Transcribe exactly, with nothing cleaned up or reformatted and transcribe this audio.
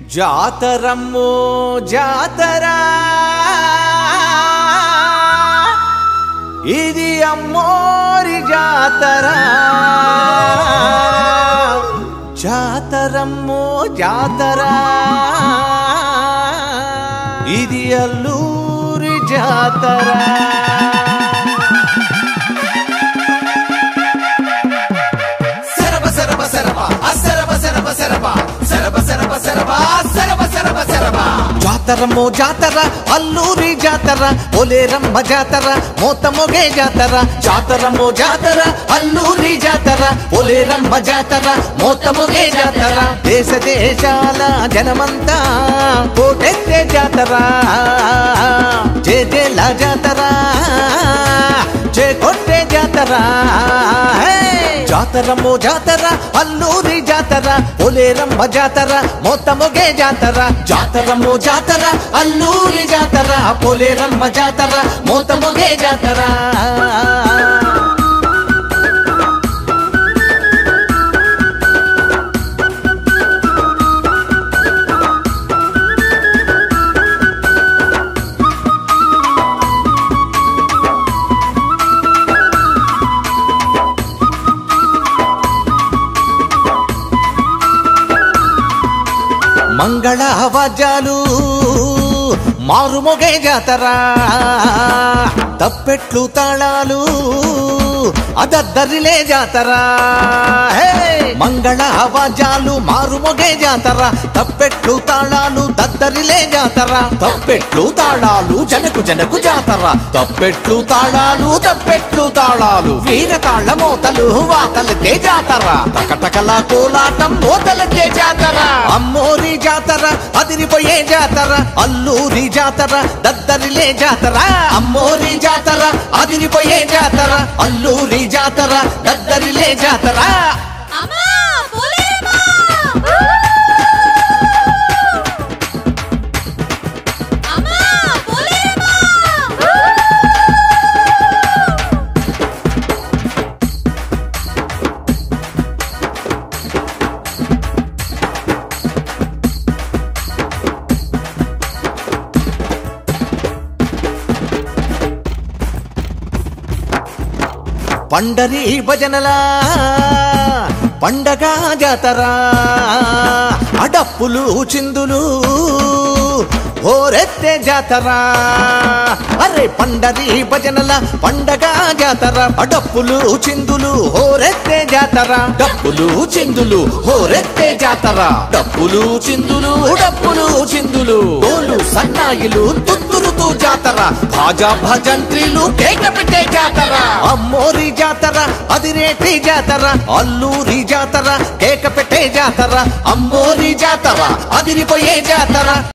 జాతరమ్మో జాతరా ఇది అమ్మోరి జాతరా జాతరమ్మో జాతరా ఇది అల్లూరి జాతరా సరబ సరబ సరబ అసరబ సరబ సరబ సరబ సరబ సరబ సరబ సరబ సరబ జాతరమ్మో జాతర అల్లూరి జాతర పోలేరమ్మ జాతర మోతమొగే జాతర జాతరమ్మో జాతర అల్లూరి జాతర పోలేరమ్మ జాతర మోతమొగే జాతర దేశ దేశాల జనమంతా కోటెత్తే జాతర జయ జయల జాతర జయ కొట్టే జాతర జాతరమ్మో జాతర అల్లూరి జాతర పోలేరమ్మ జాతర మోతమొగే జాతర జాతరమ్మో జాతర అల్లూరి జాతర పోలేరమ్మ జాతర మోతమొగే జాతర మంగళ వాద్యాలు మారుమొగే జాతర తప్పెట్లు తాళాలు అదద్దరిలే జాతర మంగళ వాద్యాలు మారుమొగే జాతర తప్పెట్లు తాళాలు దద్దరిలే జాతర తప్పెట్లు తాళాలు జనకు జనకు జాతర తప్పెట్లు తాళాలు తప్పెట్లు తాళాలు వీర తాళ మోతలు వాతలకే జాతర టకటకల కోలాటం మోతలకే జాతర అమ్మోరి జాతర అదిరిపోయే జాతర అల్లూరి జాతర దద్దరిలే జాతర అమ్మోరి జాతర అదిరిపోయే జాతర అల్లూరి జాతర దద్దరిలే జాతర పండరి భజనలా పండగ జాతర అడప్పులు చిందులు ఓరెత్తే జాతర అరే పండరి భజనల పండగ జాతర అడప్పులు చిందులు ఓరెత్తే జాతర డప్పులు చిందులు ఓరెత్తే జాతర డప్పులు చిందులు డప్పులు చిందులు డోలు సన్నాయిలు తుత్తురుతూ జాతర భాజా భజంత్రీలు కేక పెట్టే జాతర అమ్మోరి జాతర అదిరేటి జాతర అల్లూరి జాతర కేక పెట్టే జాతర అమ్మోరి జాతర అదిరిపోయే జాతర